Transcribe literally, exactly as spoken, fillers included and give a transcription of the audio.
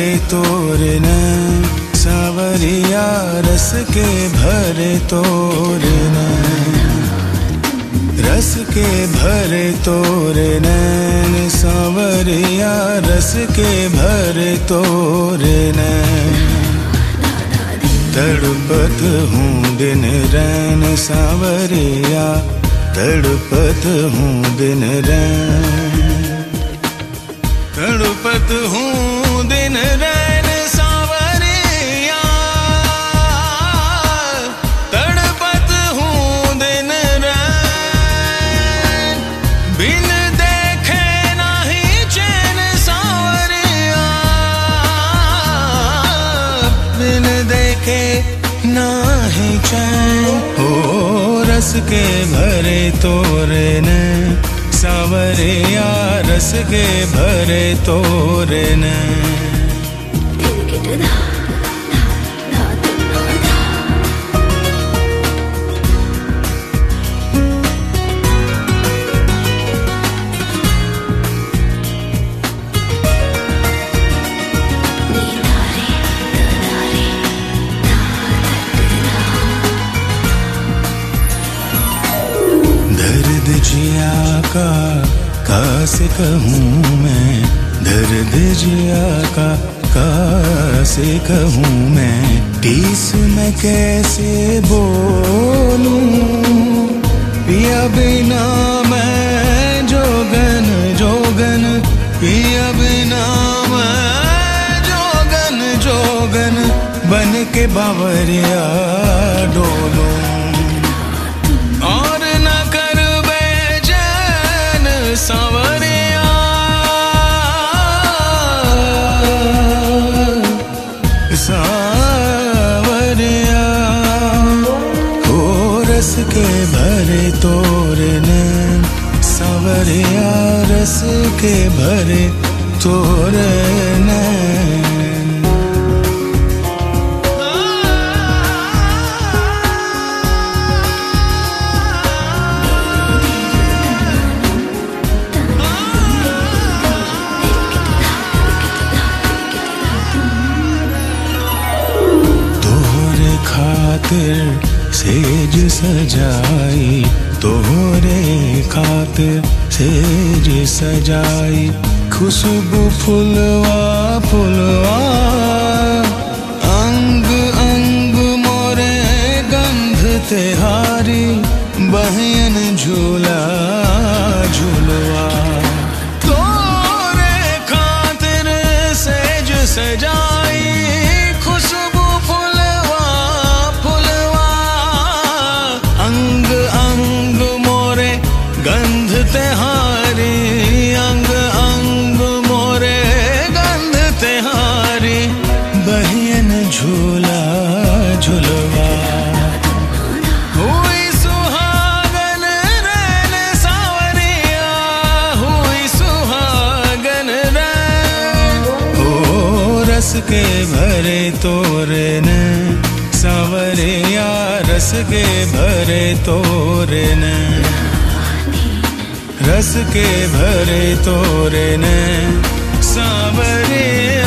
भरे तोरे नैन सांवरिया रस के भरे तोरे नैन रस के भरे तोरे नैन सांवरिया रस के भरे तोरे नैन तड़पत हूँ दिन रैन सांवरिया तड़पत हूँ दिन रैन तड़पत हूँ दिन रैन सांवरिया तड़पत हूँ दिन रैन बिन देखे नहीं चैन सांवरिया बिन देखे नाही चैन हो रस के भरे तोरे नैन सांवरिया रस के भरे तोरे नैन दर्द जिया का कासे कहूँ मैं दर्द जिया का कासे कहूँ मैं टीस मैं कैसे बोलूं पिया बिना मैं जोगन जोगन पिया बिना मैं जोगन जोगन बन के बावरिया डोलूं और न कर बेचैन सांवरिया सांवरिया हो रस के भरे तोरे नैन सांवरिया रस के भरे तोरे नैन खातिर सेज सजाई तोहरे खातिर सेज सजाई खुशबू फुलवा फुलवा अंग अंग मोरे गंध तेहारी बहन झूला झूलवा तोरे खातिर सेज सजाई खुशबू गंध तेहारी अंग अंग मोरे गंध तेहारी बहन झूला झुलवा हुई सुहागन रैन सांवरिया हुई सुहागन रैन ओ रस के भरे तोरे नैन सांवरिया रस के भरे तोरे नैन रस के भरे तोरे नैन सांवरिया